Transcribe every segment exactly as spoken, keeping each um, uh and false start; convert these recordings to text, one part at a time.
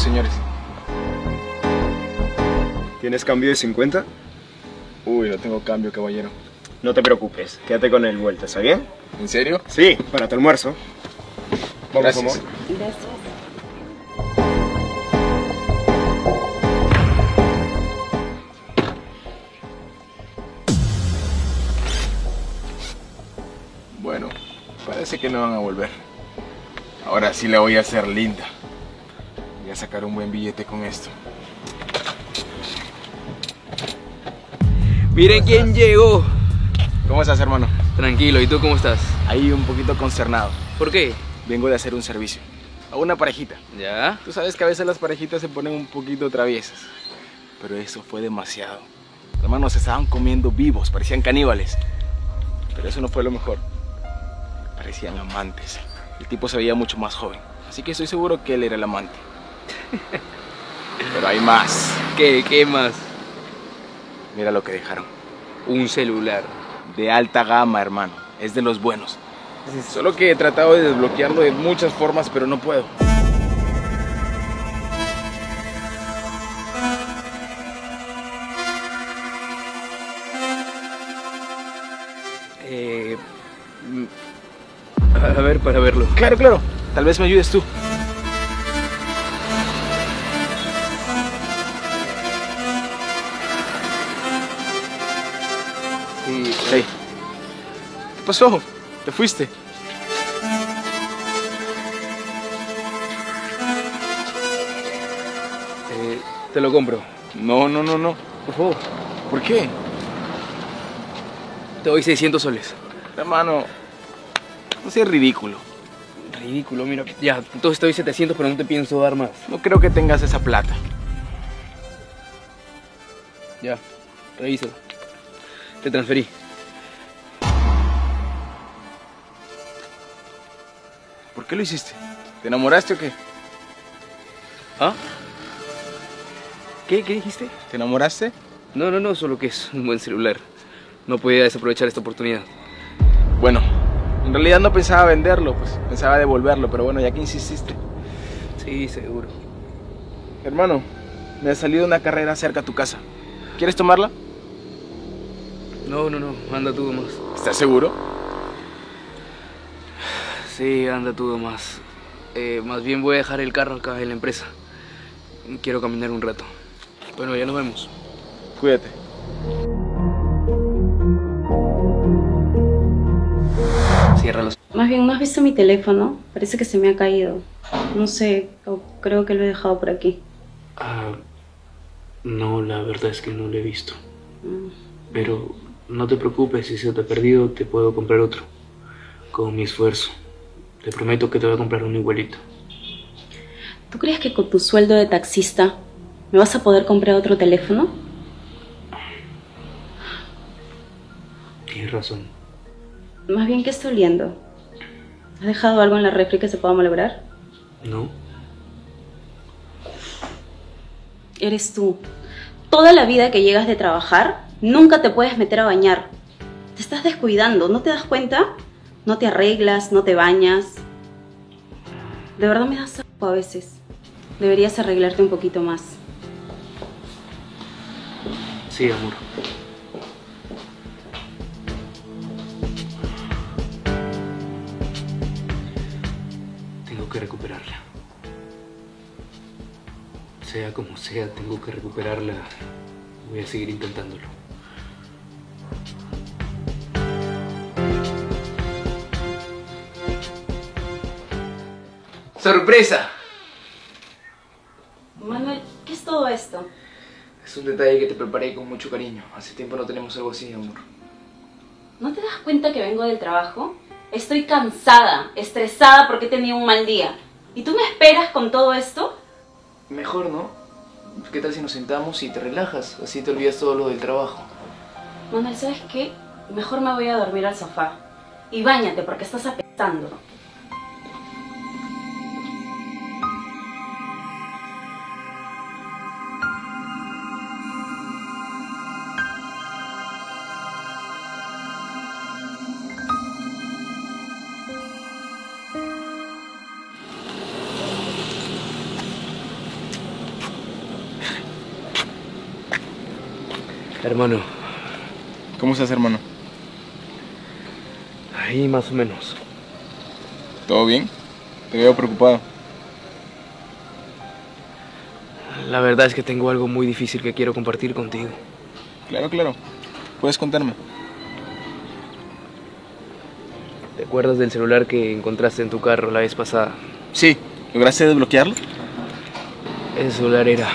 señores. ¿Tienes cambio de cincuenta? Uy, no tengo cambio, caballero. No te preocupes, quédate con el vuelta, ¿está bien? ¿En serio? Sí, para tu almuerzo. Vamos, Gracias. amor. Gracias. Bueno, parece que no van a volver. Ahora sí la voy a hacer linda. Voy a sacar un buen billete con esto. Miren quién llegó. ¿Cómo estás, hermano? Tranquilo, ¿y tú cómo estás? Ahí un poquito consternado. ¿Por qué? Vengo de hacer un servicio a una parejita. ¿Ya? Tú sabes que a veces las parejitas se ponen un poquito traviesas. Pero eso fue demasiado. Hermanos, se estaban comiendo vivos, parecían caníbales. Pero eso no fue lo mejor. Parecían amantes. El tipo se veía mucho más joven. Así que estoy seguro que él era el amante. Pero hay más. ¿Qué? ¿Qué más? Mira lo que dejaron. Un celular. De alta gama, hermano. Es de los buenos. Solo que he tratado de desbloquearlo de muchas formas, pero no puedo. Eh, a, a ver, para verlo. Claro, claro. Tal vez me ayudes tú. Sí. Hey. ¿Qué pasó? ¿Te fuiste? Eh, te lo compro. No, no, no, no. Por favor. ¿Por qué? Te doy seiscientos soles. Hermano, no seas ridículo. Ridículo, mira. Ya, entonces te doy setecientos, pero no te pienso dar más. No creo que tengas esa plata. Ya, revísalo. Te transferí. ¿Por qué lo hiciste? ¿Te enamoraste o qué? ¿Ah? ¿Qué? ¿Qué dijiste? ¿Te enamoraste? No, no, no, solo que es un buen celular. No podía desaprovechar esta oportunidad. Bueno, en realidad no pensaba venderlo, pues pensaba devolverlo, pero bueno, ya que insististe. Sí, seguro. Hermano, me ha salido una carrera cerca a tu casa. ¿Quieres tomarla? No, no, no, anda tú nomás. ¿Estás seguro? Sí, anda tú nomás. Eh, más bien voy a dejar el carro acá en la empresa. Quiero caminar un rato. Bueno, ya nos vemos. Cuídate. Ciérralos. Más bien, ¿no has visto mi teléfono? Parece que se me ha caído. No sé, o creo que lo he dejado por aquí. Ah, no, la verdad es que no lo he visto. Mm. Pero no te preocupes, si se te ha perdido te puedo comprar otro. Con mi esfuerzo. Te prometo que te voy a comprar uno igualito. ¿Tú crees que con tu sueldo de taxista me vas a poder comprar otro teléfono? Tienes razón. Más bien, ¿qué estoy oliendo? ¿Has dejado algo en la refri que se pueda malograr? ¿No? Eres tú. Toda la vida que llegas de trabajar, nunca te puedes meter a bañar. Te estás descuidando, ¿no te das cuenta? No te arreglas, no te bañas. De verdad me das asco a veces. Deberías arreglarte un poquito más. Sí, amor. Tengo que recuperarla. Sea como sea, tengo que recuperarla. Voy a seguir intentándolo. ¡Sorpresa! Manuel, ¿qué es todo esto? Es un detalle que te preparé con mucho cariño. Hace tiempo no tenemos algo así, amor. ¿No te das cuenta que vengo del trabajo? Estoy cansada, estresada porque he tenido un mal día. ¿Y tú me esperas con todo esto? Mejor, ¿no? ¿Qué tal si nos sentamos y te relajas? Así te olvidas todo lo del trabajo. Manuel, ¿sabes qué? Mejor me voy a dormir al sofá. Y báñate porque estás apestando. Hermano, ¿Cómo estás, hermano? ahí más o menos. ¿Todo bien? Te veo preocupado. La verdad es que tengo algo muy difícil que quiero compartir contigo. Claro, claro. Puedes contarme. ¿Te acuerdas del celular que encontraste en tu carro la vez pasada? Sí. ¿Lograste desbloquearlo? Ese celular era...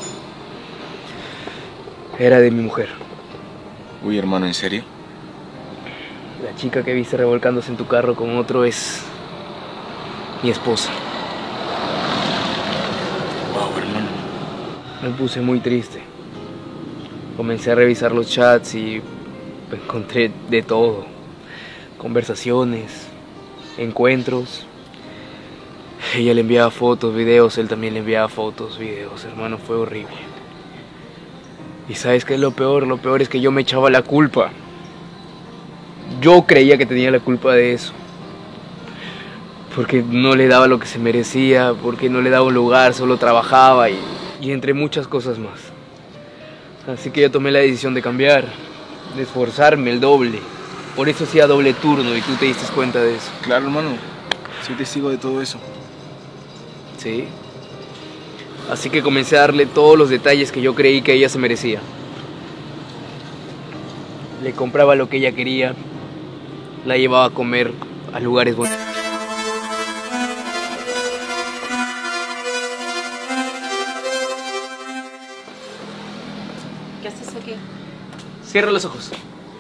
Era de mi mujer. Uy, hermano, ¿en serio? La chica que viste revolcándose en tu carro con otro es... mi esposa. Wow, hermano. Me puse muy triste. Comencé a revisar los chats y encontré de todo. Conversaciones, encuentros. Ella le enviaba fotos, videos, él también le enviaba fotos, videos. Hermano, fue horrible. Y ¿sabes qué es lo peor? Lo peor es que yo me echaba la culpa. Yo creía que tenía la culpa de eso. Porque no le daba lo que se merecía, porque no le daba un lugar, solo trabajaba y, y entre muchas cosas más. Así que yo tomé la decisión de cambiar, de esforzarme el doble. Por eso hacía doble turno y tú te diste cuenta de eso. Claro, hermano. Soy testigo de todo eso. Sí. Así que comencé a darle todos los detalles que yo creí que ella se merecía. Le compraba lo que ella quería, la llevaba a comer a lugares bonitos. ¿Qué haces aquí? Cierra los ojos.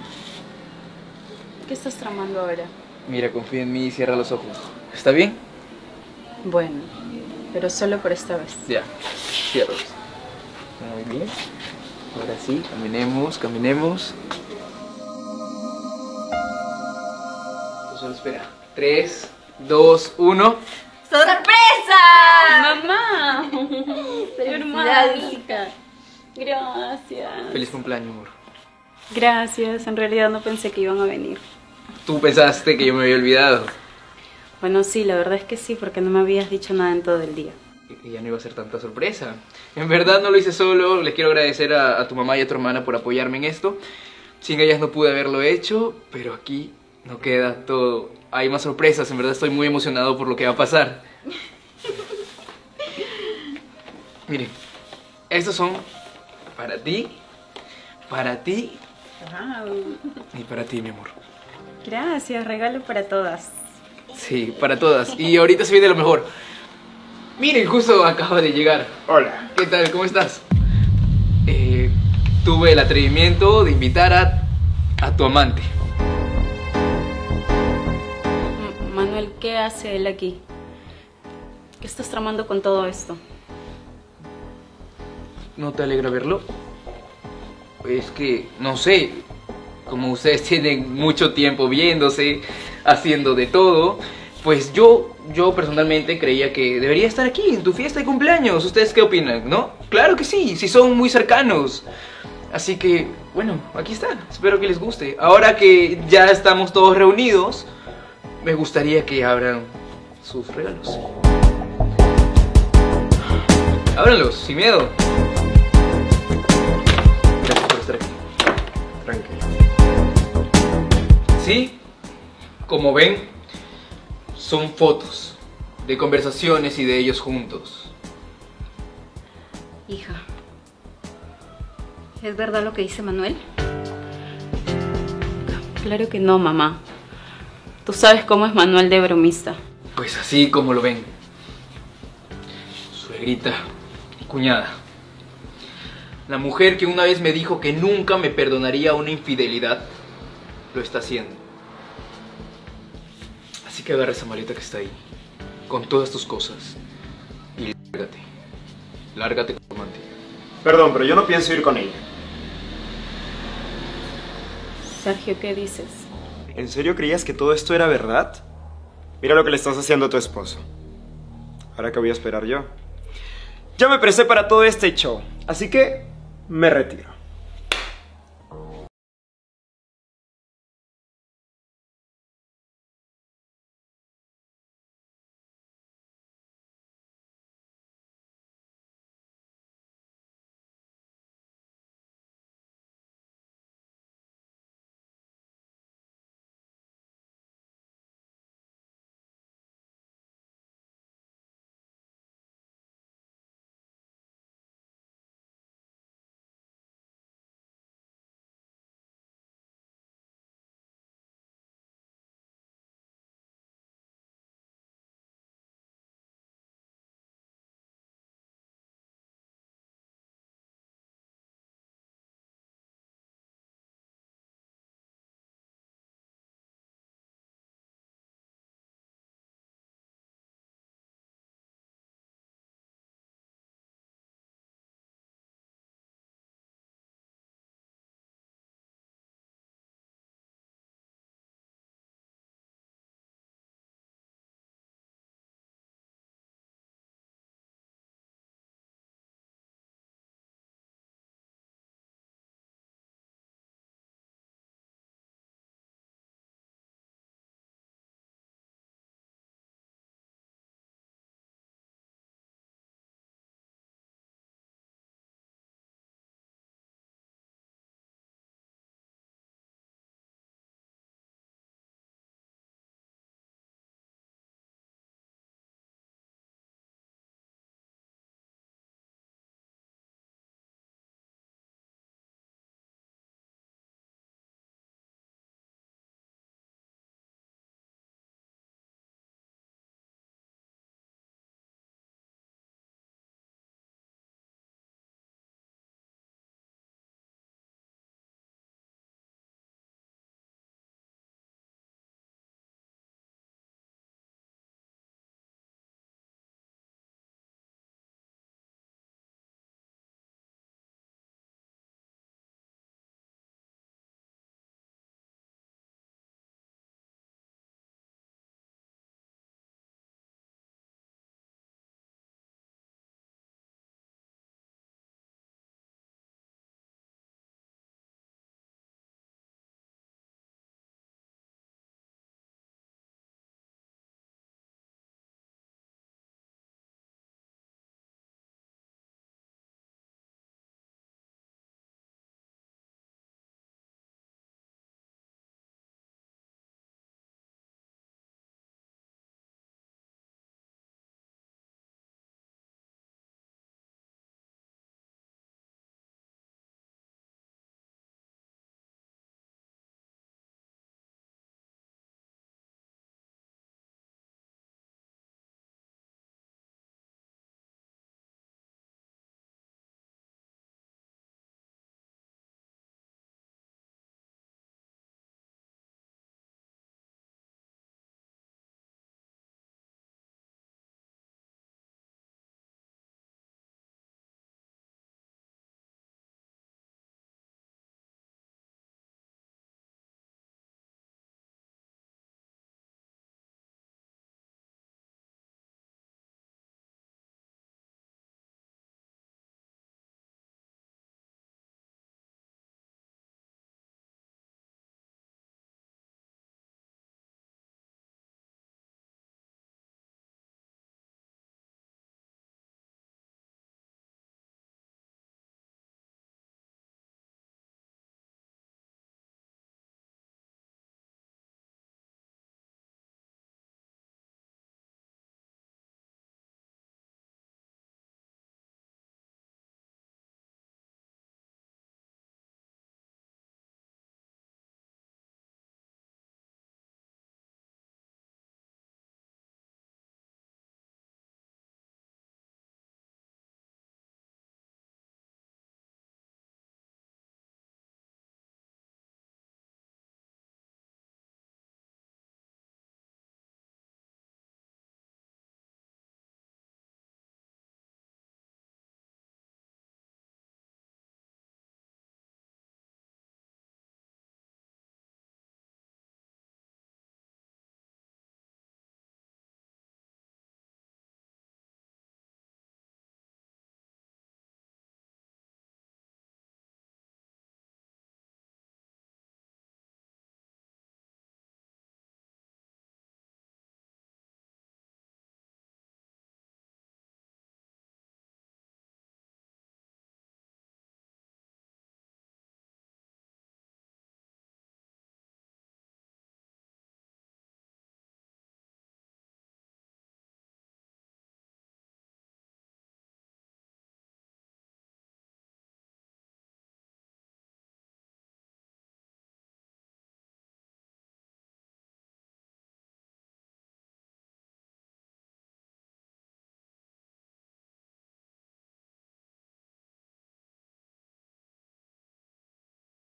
¿Qué estás tramando ahora? Mira, confía en mí y cierra los ojos. ¿Está bien? Bueno, pero solo por esta vez. Ya, ciérralos. Muy bien. Ahora sí, caminemos, caminemos. Tú solo espera. Tres, dos, uno. ¡Sorpresa! ¡Mamá! ¡Hermanita! Gracias. Feliz cumpleaños, amor. Gracias, en realidad no pensé que iban a venir. Tú pensaste que yo me había olvidado. Bueno, sí, la verdad es que sí, porque no me habías dicho nada en todo el día. Y ya no iba a ser tanta sorpresa. En verdad no lo hice solo. Les quiero agradecer a, a tu mamá y a tu hermana por apoyarme en esto. Sin ellas no pude haberlo hecho, pero aquí no queda todo. Hay más sorpresas, en verdad estoy muy emocionado por lo que va a pasar. Miren, estos son para ti, para ti Wow. y para ti, mi amor. Gracias, regalo para todas. Sí, para todas. Y ahorita se viene lo mejor. Miren, justo acaba de llegar. Hola. ¿Qué tal? ¿Cómo estás? Eh, tuve el atrevimiento de invitar a, a tu amante. M- Manuel, ¿qué hace él aquí? ¿Qué estás tramando con todo esto? ¿No te alegra verlo? Es que, no sé, como ustedes tienen mucho tiempo viéndose, haciendo de todo, pues yo, yo personalmente creía que debería estar aquí en tu fiesta de cumpleaños. ¿Ustedes qué opinan, no? Claro que sí, si son muy cercanos. Así que, bueno, aquí están. Espero que les guste. Ahora que ya estamos todos reunidos, me gustaría que abran sus regalos. Ábranlos, sin miedo. Gracias por estar aquí. Tranquilo. Sí, como ven, son fotos de conversaciones y de ellos juntos. Hija, ¿es verdad lo que dice Manuel? Claro que no, mamá. Tú sabes cómo es Manuel de bromista. Pues así como lo ven. Suegrita y cuñada. La mujer que una vez me dijo que nunca me perdonaría una infidelidad, lo está haciendo. Así que agarra esa maleta que está ahí, con todas tus cosas, y lárgate. Lárgate con tu amante. Perdón, pero yo no pienso ir con ella. Sergio, ¿qué dices? ¿En serio creías que todo esto era verdad? Mira lo que le estás haciendo a tu esposo. ¿Ahora qué voy a esperar yo? Ya me presté para todo este show, así que me retiro.